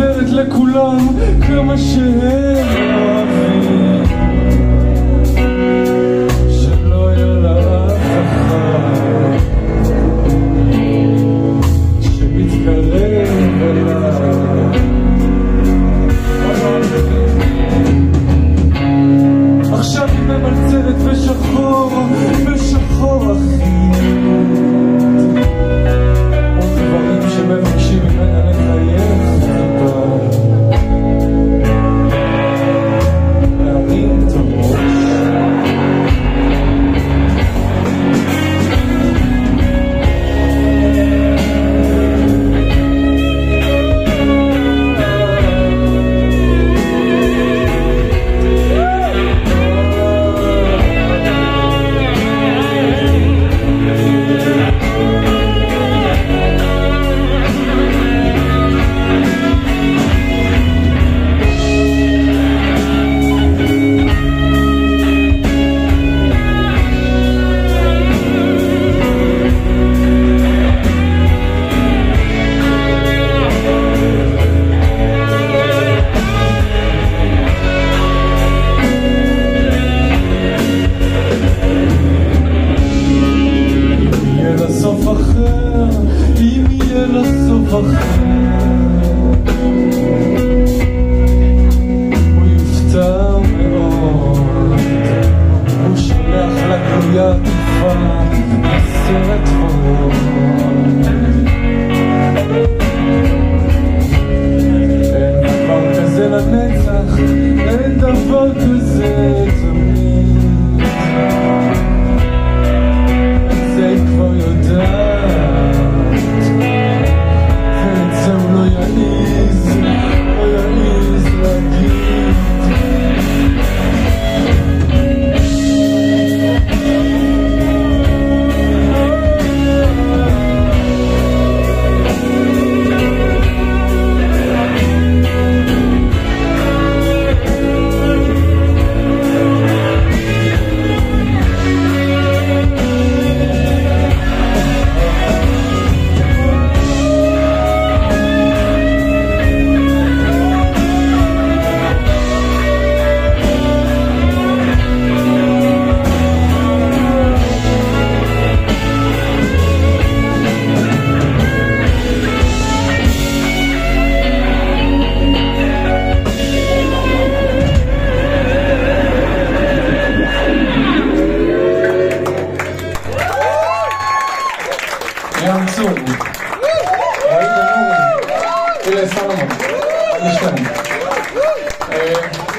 מספרת לכולם כמה שהם אוהבים, שלא היה לה אף אחד שמתקרב אליי. עכשיו היא ממלצרת בשחור, בשחור אחי, עוד דברים שמבקשים ממנה לחייך טיפה, להרים את הראש. אם יהיה לה סוף אחר, הוא יופתע מאוד, הוא שולח לה גלויה עטיפה בסרט ורוד. אין דבר כזה לנצח, אין דבר כזה תמיד, זה היא כבר יודעת, ים צור, ראית נורי, אלה סלומון, עד לשתיים.